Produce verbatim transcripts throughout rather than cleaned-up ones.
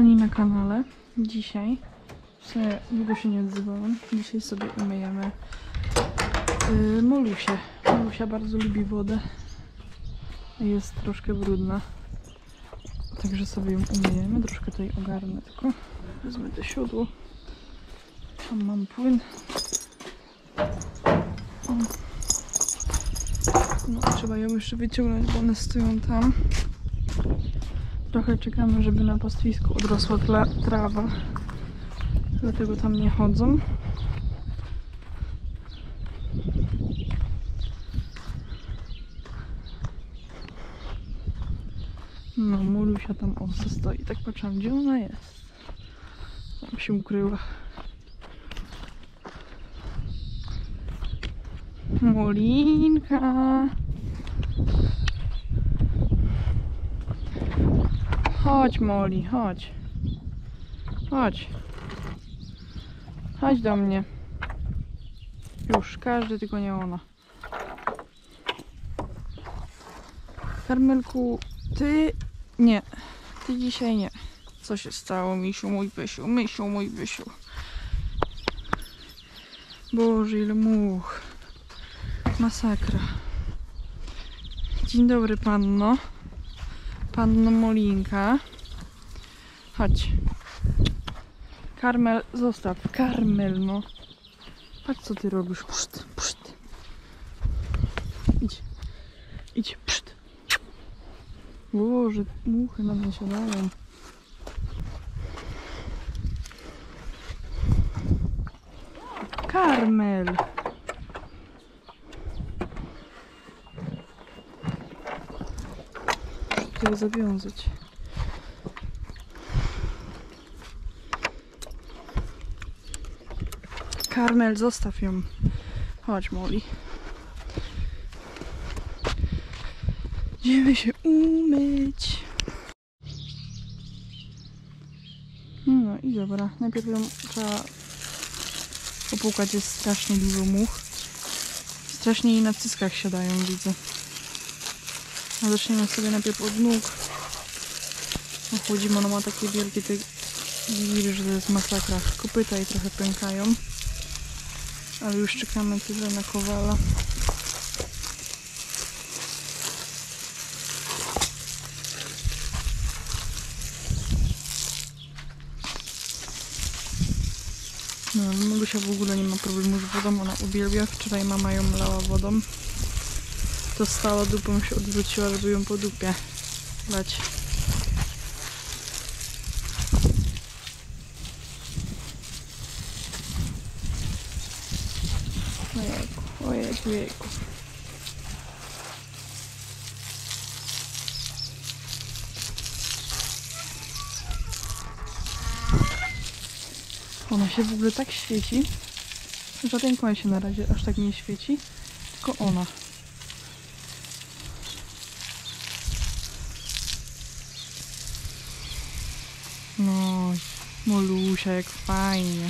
kochani, na kanale. Dzisiaj, w sumie długo się nie odzywałam, dzisiaj sobie umyjemy yy, Molusię. Molusia bardzo lubi wodę. Jest troszkę brudna. Także sobie ją umyjemy. Troszkę tutaj ogarnę tylko. Wezmę to siodło. Tam mam płyn. No, trzeba ją jeszcze wyciągnąć, bo one stoją tam. Trochę czekamy, żeby na pastwisku odrosła trawa. Dlatego tam nie chodzą. No, Molusia tam o stoi. Tak patrzałam, gdzie ona jest. Tam się ukryła. Molinka. Chodź, Moli, chodź. Chodź. Chodź do mnie. Już, każdy, tylko nie ona. Karmelku, ty... Nie. Ty dzisiaj nie. Co się stało, misiu, mój pysiu? Misiu, mój pysiu. Boże, ile much. Masakra. Dzień dobry, panno. Panno Molinka. Chodź. Karmel, zostaw. Karmel, no. Patrz, co ty robisz. Puszt, puszt. Idź. Idź, puszt. Boże, muchy na mnie siadają. Karmel. Muszę zawiązać. Karmel, zostaw ją. Chodź, Moli. Idziemy się umyć. No i dobra. Najpierw ją trzeba opłukać. Jest strasznie dużo much. Strasznie jej na cyckach siadają, widzę. A zaczniemy sobie najpierw od nóg. Ochłodzimy, ona ma takie wielkie te giry, że to jest masakra. Kopyta i trochę pękają. Ale już czekamy tyle na Kowala. No, Molusia w ogóle nie ma problemu z wodą, ona uwielbia. Wczoraj mama ją lała wodą. To stała dupą, się odwróciła, żeby ją po dupie lać. Ojejku, ojejku, jejku. Ona się w ogóle tak świeci. Żaden koń się na razie aż tak nie świeci, tylko ona. No, Molusia, jak fajnie.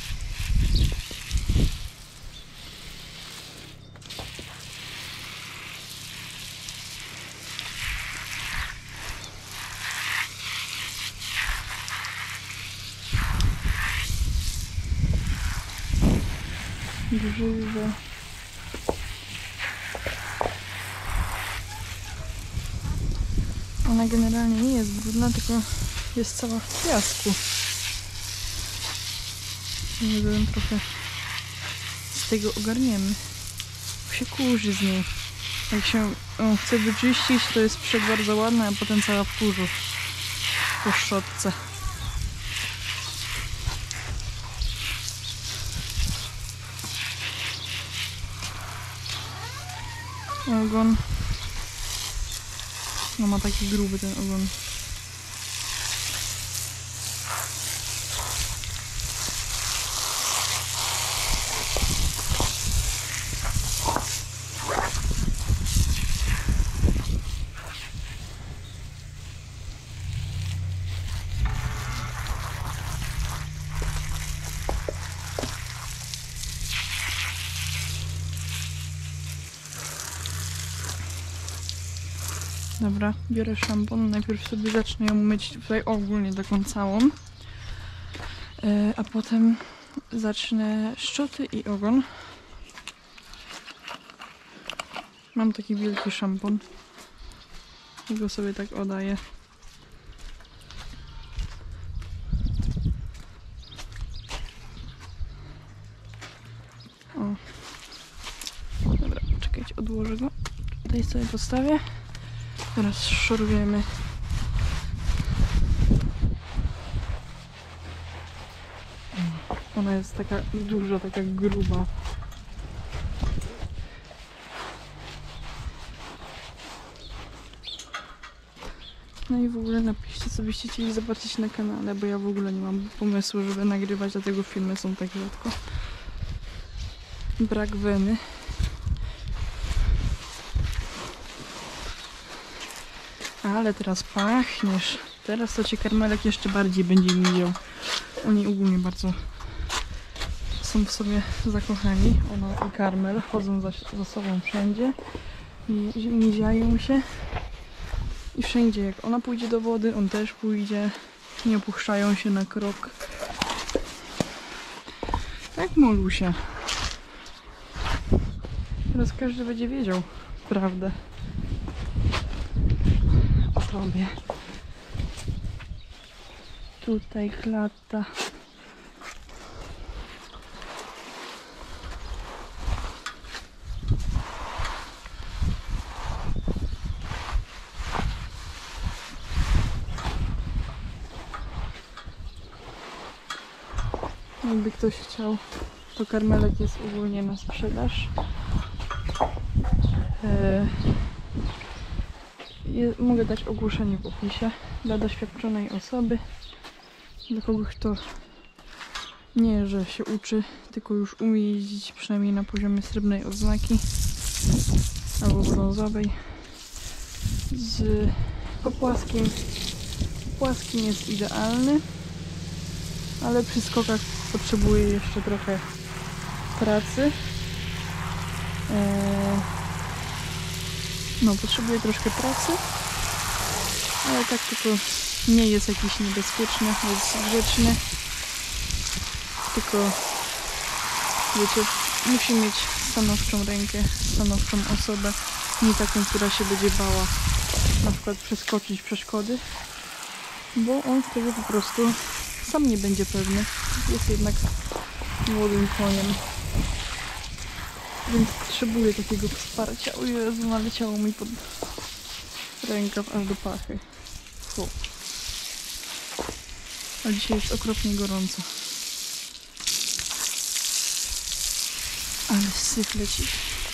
Grzywe. Ona generalnie nie jest brudna, tylko jest cała w piasku. Nie wiem, trochę z tego ogarniemy. Bo się kurzy z niej. Jak się ją chce wyczyścić, to jest przed bardzo ładna, a potem cała w kurzu. Po szczotce. Ogon. No ma taki gruby ten ogon. Dobra, biorę szampon. Najpierw sobie zacznę ją myć tutaj ogólnie taką całą. Yy, a potem zacznę szczoty i ogon. Mam taki wielki szampon. I go sobie tak oddaję. O. Dobra, czekajcie, odłożę go. Tutaj sobie postawię. Teraz szorujemy. Ona jest taka duża, taka gruba. No i w ogóle napiszcie, co byście chcieli zobaczyć na kanale, bo ja w ogóle nie mam pomysłu, żeby nagrywać, dlatego filmy są tak rzadko. Brak weny. Ale teraz pachniesz. Teraz to cię karmelek jeszcze bardziej będzie miział. Oni ogólnie bardzo są w sobie zakochani. Ona i karmel chodzą za, za sobą wszędzie. I miziają się. I wszędzie, jak ona pójdzie do wody, on też pójdzie. Nie opuszczają się na krok. Tak, Molusia. Teraz każdy będzie wiedział prawdę o tobie. Tutaj klata. Jakby ktoś chciał, to karmelek jest ogólnie na sprzedaż. Eee, je, mogę dać ogłoszenie w opisie dla doświadczonej osoby, dla kogoś, kto nie, że się uczy, tylko już umie jeździć przynajmniej na poziomie srebrnej odznaki albo brązowej. Z popłaskim, płaskim jest idealny, ale przy skokach potrzebuje jeszcze trochę pracy. Eee, no, potrzebuje troszkę pracy, ale tak tylko nie jest jakiś niebezpieczny, jest grzeczny. Tylko, wiecie, musi mieć stanowczą rękę, stanowczą osobę, nie taką, która się będzie bała na przykład przeskoczyć przeszkody, bo on wtedy po prostu sam nie będzie pewny. Jest jednak młodym koniem, więc potrzebuje takiego wsparcia. O Jezu, naleciało mi pod rękaw aż do pachy. Fu. A dzisiaj jest okropnie gorąco. Ale syf leci.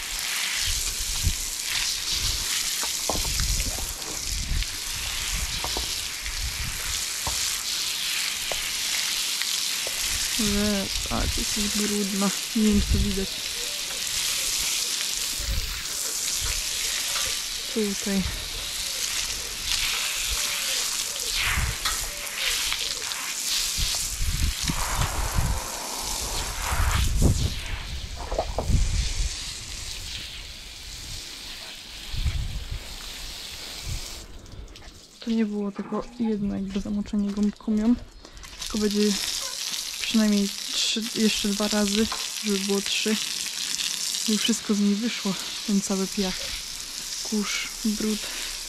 Jezu, ale to jest brudna. Nie wiem, czy to widać. Tutaj. To nie było tylko jedno jakby zamoczenie gąbkomią, tylko będzie przynajmniej trzy, jeszcze dwa razy, żeby było trzy. I wszystko z niej wyszło, ten cały piach, kurz, brud.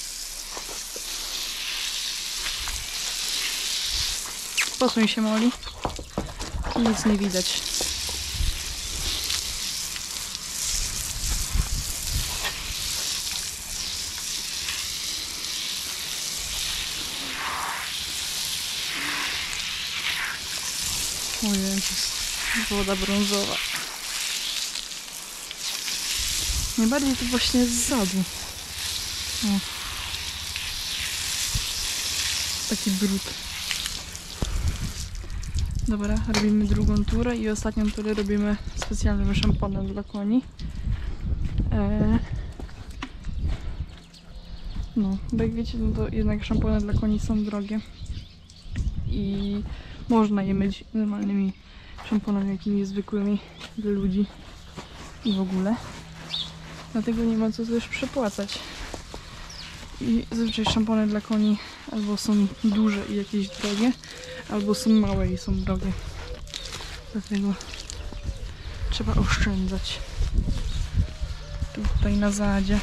Posuń się, Moli. Nic nie widać. O Jezus, woda brązowa. Najbardziej to właśnie z zadu. O. Taki brud. Dobra, robimy drugą turę i ostatnią turę robimy specjalnym szamponem dla koni. Eee... No, bo jak wiecie, no to jednak szampony dla koni są drogie. I można je myć normalnymi szamponami, jakimi zwykłymi dla ludzi i w ogóle. Dlatego nie ma co też przepłacać. I zazwyczaj szampony dla koni albo są duże i jakieś drogie, albo są małe i są drogie. Dlatego trzeba oszczędzać. Tutaj na zadzie.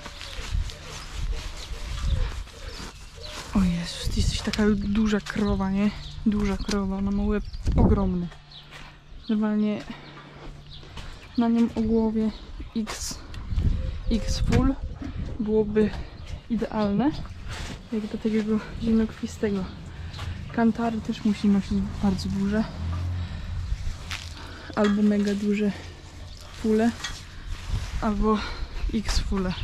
O Jezus, ty jesteś taka duża krowa, nie? Duża krowa, ona ma łeb ogromny. Normalnie na nim o głowie X, X full byłoby idealne, jak do takiego zimnokrwistego. Kantary też musi nosić bardzo duże, albo mega duże fule, albo X fule.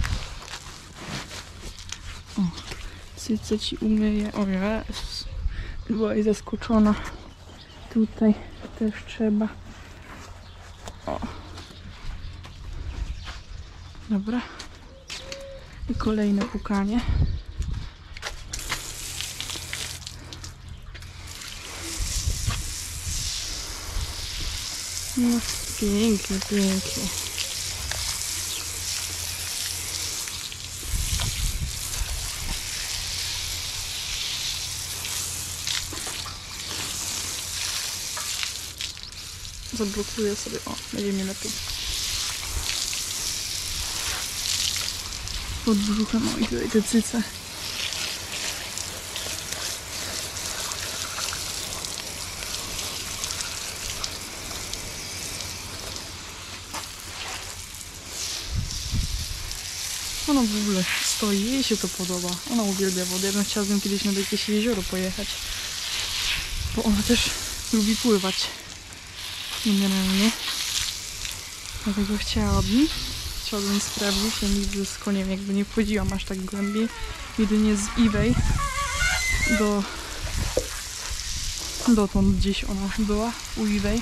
O, cyce ci umyję. O Jezus, była i zaskoczona. Tutaj też trzeba. O. Dobra. I kolejne pukanie. No, pięknie, pięknie. Zablokuję sobie, o, będzie mi lepiej. Pod brzuchem, o, i tutaj te cyce. Ona w ogóle stoi, jej się to podoba. Ona uwielbia wodę. Ja bym chciała z nią kiedyś na jakieś jezioro pojechać. Bo ona też lubi pływać. Generalnie. Dlatego chciałabym. Chciałabym sprawdzić. Ja nigdy z koniem jakby nie wchodziłam aż tak głębiej. Jedynie z Iwej do... dotąd gdzieś ona była. U Iwej.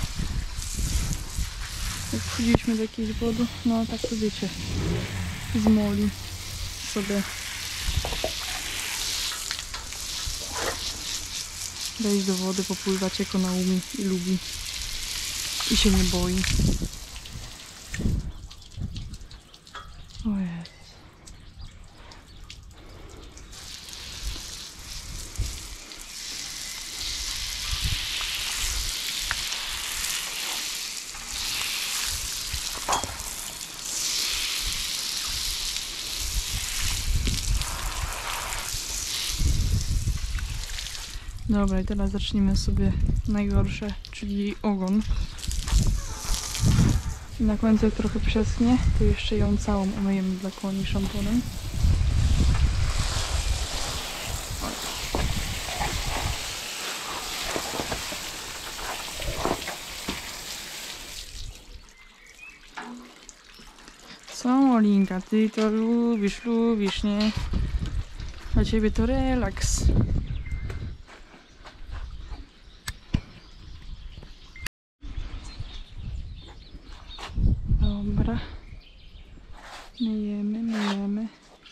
Jak wchodziliśmy do jakiejś wody, no tak to wiecie. Z moli sobie wejść do wody, popływać jak ona umie i lubi i się nie boi. O Jezus. Dobra, i teraz zacznijmy sobie najgorsze, czyli ogon. I na końcu jak trochę przeschnie, to jeszcze ją całą umyjemy dla koni szamponem. Co, Olinka, ty to lubisz, lubisz, nie? Dla ciebie to relaks. Dobra. Myjemy, myjemy.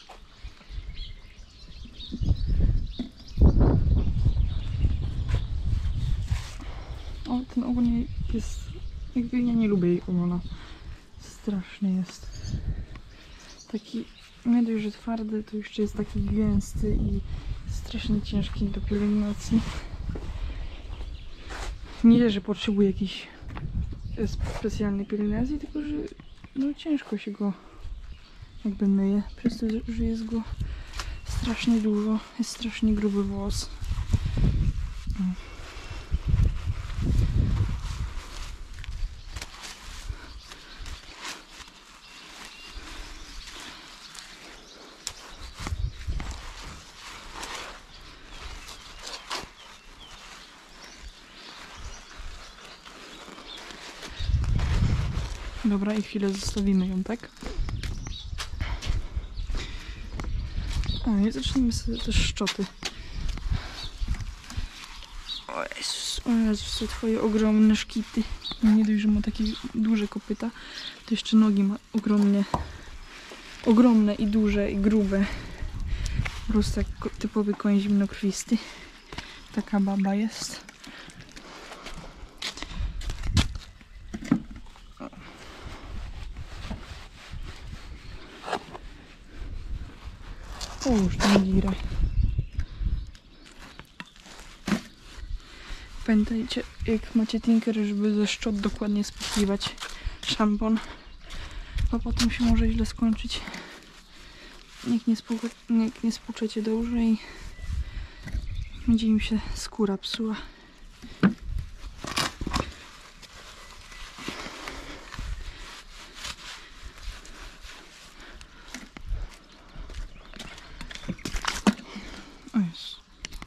O, ten ogon jest... Jakby ja nie lubię jej ogona. Straszny jest. Taki... Nie dość, że twardy, to jeszcze jest taki gęsty i strasznie ciężki do pielęgnacji. Nie, że potrzebuje jakiejś specjalnej pielęgnacji, tylko że no ciężko się go jakby myje, przez to, że jest go strasznie dużo, jest strasznie gruby włos. Dobra, i chwilę zostawimy ją, tak? A i zacznijmy sobie też szczoty. O Jezus, o Jezus, te twoje ogromne szkity. Nie dość, że ma takie duże kopyta, to jeszcze nogi ma ogromnie, ogromne i duże i grube. Po prostu jak typowy koń zimnokrwisty. Taka baba jest. Połóż tą girę. Pamiętajcie, jak macie tinker, żeby ze szczot dokładnie spłukiwać szampon, bo potem się może źle skończyć. Niech nie, spłuka, niech nie spłuczecie dobrze i będzie im się skóra psuła. O Jezu.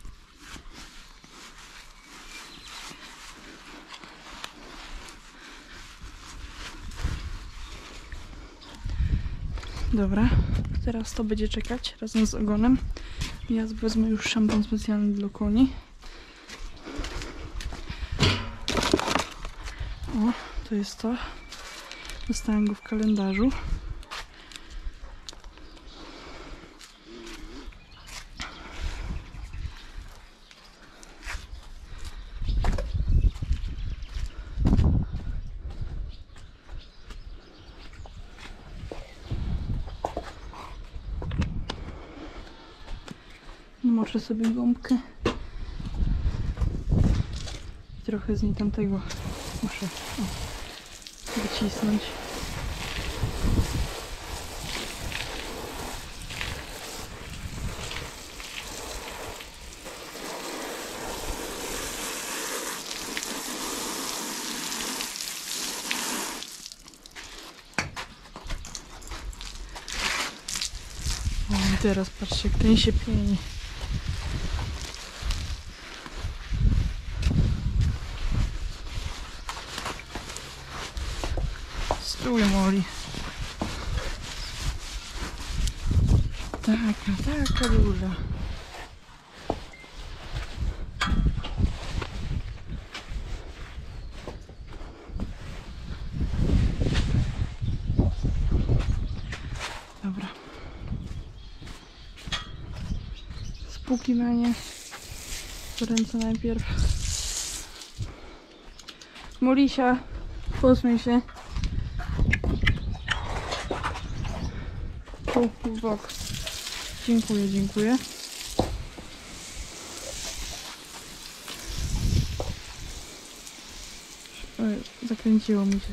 Dobra, teraz to będzie czekać razem z ogonem. Ja wezmę już szampon specjalny dla koni. O, to jest to. Dostałem go w kalendarzu. Namoczę sobie gąbkę i trochę z niej tamtego muszę o, wycisnąć. O, i teraz patrzcie, jak ten się pieni. Stój, Molly. Taka, taka duża. Dobra. Spłukiwanie. Ręce najpierw. Molisia, posuń się. Tu, w bok. Dziękuję, dziękuję. Oj, zakręciło mi się.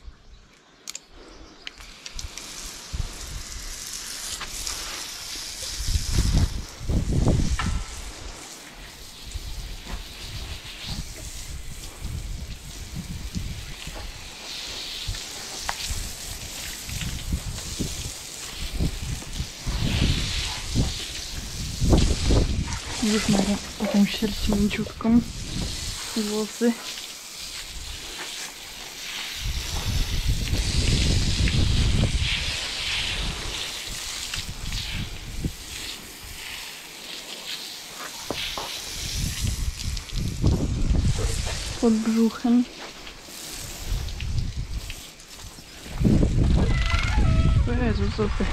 Już mam taką sierść mięciutką, włosy. Pod brzuchem. O Jezu, co ty?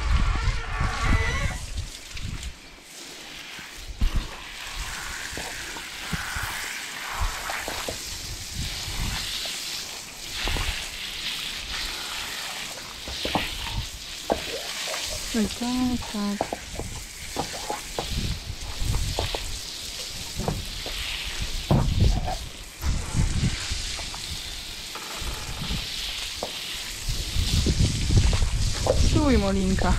Oj, tak, tak. Stój, Molinka.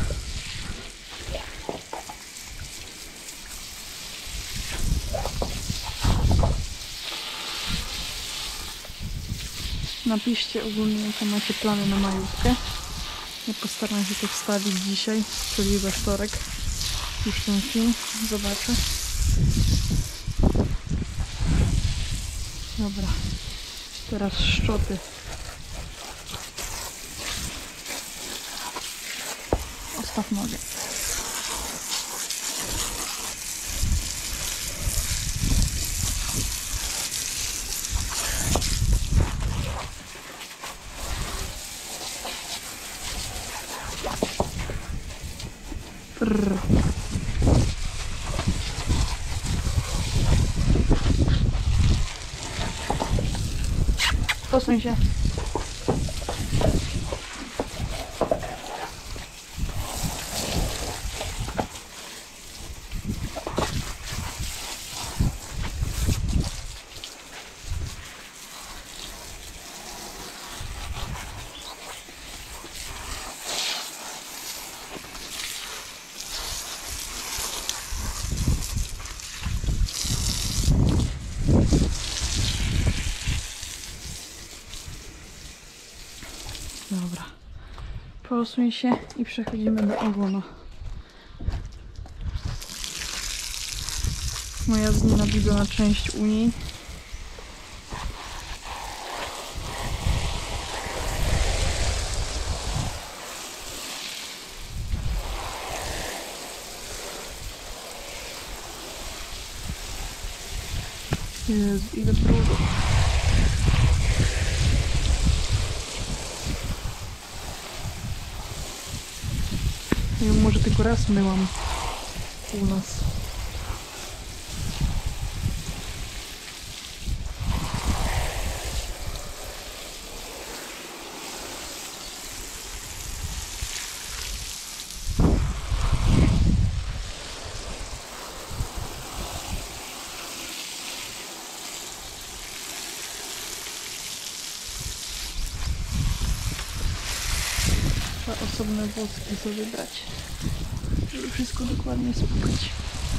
Napiszcie ogólnie, jakie macie plany na majówkę. Ja postaram się to wstawić dzisiaj, czyli we wtorek. Już ten film zobaczę. Dobra. Teraz szczoty. Ostatw nogę. Prrr. Posuń się. Poosuń się i przechodzimy do ogona. Moja znienawidzona część u niej. Jezu, ile brudu. Ja ją może tylko raz myłam u nas. Trzeba osobne włoski sobie brać, żeby wszystko dokładnie spłukać.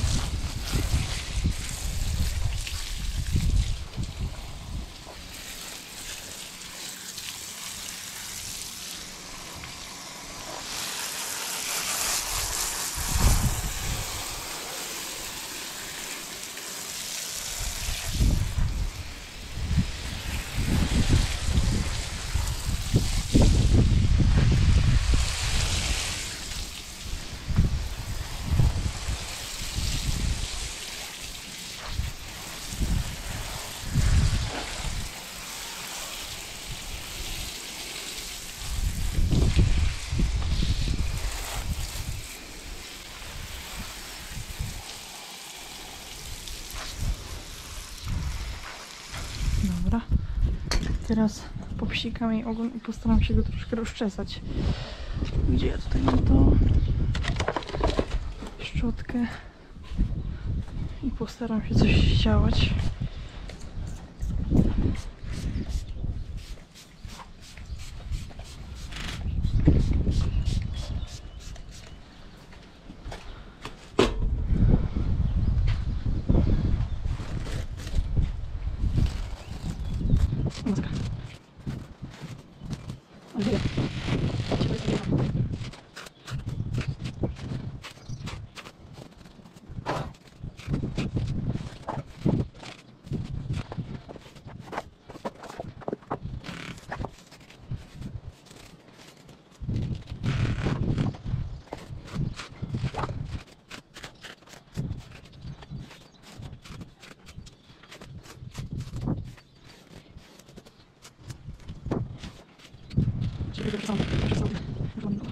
Dobra. Teraz popsikam jej ogon i postaram się go troszkę rozczesać. Gdzie ja tutaj mam to? Szczotkę. I postaram się coś ściałać. Muzyka. Olivia. Ciebie zbieram. Ciebie wyrzucam, wyrzucam, wyrzucam.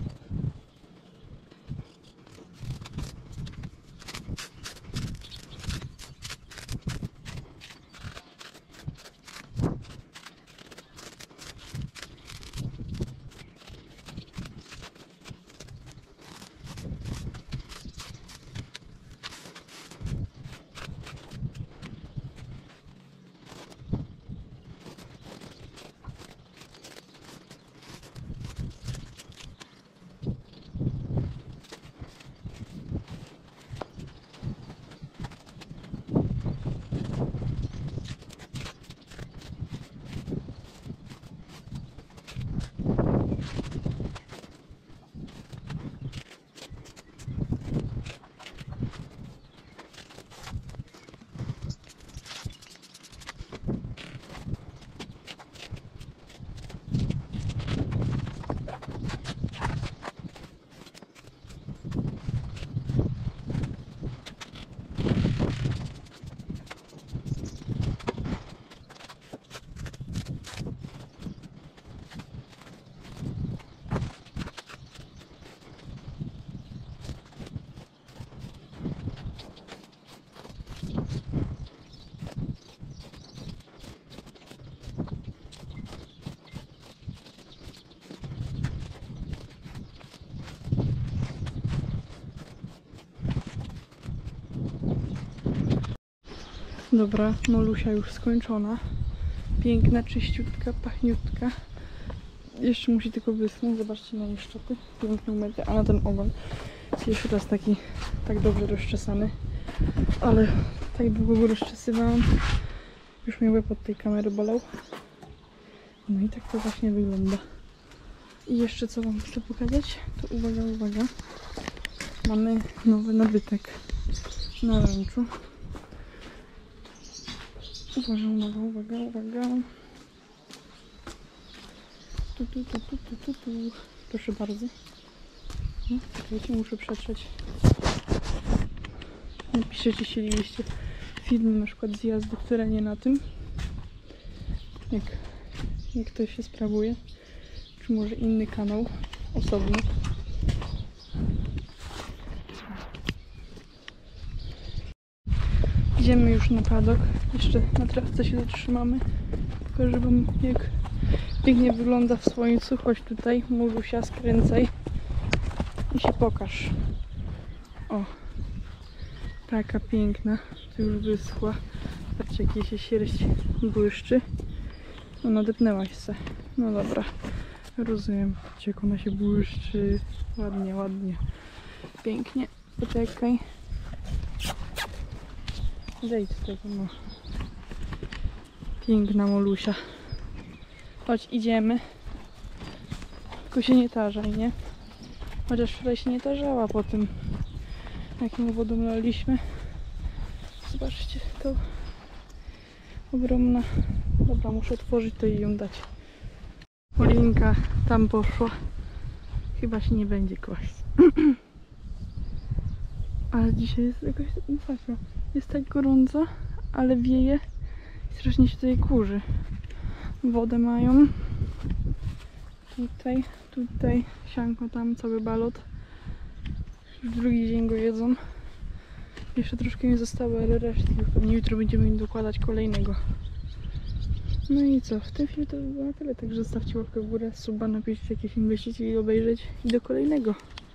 Dobra, Molusia już skończona. Piękna, czyściutka, pachniutka. Jeszcze musi tylko wyschnąć. Zobaczcie na jej szczoty. Pięknie umyte, a na ten ogon pierwszy raz taki tak dobrze rozczesany. Ale tak długo go rozczesywałam. Już mnie łeb od tej kamery bolał. No i tak to właśnie wygląda. I jeszcze co wam chcę pokazać, to uwaga, uwaga. Mamy nowy nabytek na ranczu. Uwaga, uwaga, uwaga, uwaga. Tu, tu, tu, tu, tu, tu, tu. Proszę bardzo. No, czekajcie, muszę przetrzeć. Napiszecie, chcielibyście film na przykład z jazdy, które nie na tym. Jak, jak to się sprawuje. Czy może inny kanał osobny. Idziemy już na padok. Jeszcze na trawce się zatrzymamy. Pokażę wam, jak pięknie wygląda w słońcu. Chodź tutaj, Mulusia, skręcaj i się pokaż. O, taka piękna. Tu już wyschła. Patrzcie, jakie się sierść błyszczy. No, nadepnęłaś se. No dobra, rozumiem. Patrzcie, jak ona się błyszczy. Ładnie, ładnie. Pięknie. Poczekaj. Zejdź z tego, no. Piękna Molusia. Chodź, idziemy. Tylko się nie tarzaj, nie? Chociaż wczoraj się nie tarzała po tym, jak ją wodą laliśmy. Zobaczcie, to ogromna. Dobra, muszę otworzyć to i ją dać. Molinka tam poszła. Chyba się nie będzie kłaść. Ale dzisiaj jest jakoś masakra. Jest tak gorąco, ale wieje i strasznie się tutaj kurzy. Wodę mają. Tutaj, tutaj, sianko tam, cały balot. Już drugi dzień go jedzą. Jeszcze troszkę mi zostało, ale resztki już pewnie jutro będziemy im dokładać kolejnego. No i co, w tym filmie to by było na tyle, także zostawcie łapkę w górę, suba, napiszcie, jakie film byście chcieli obejrzeć i do kolejnego.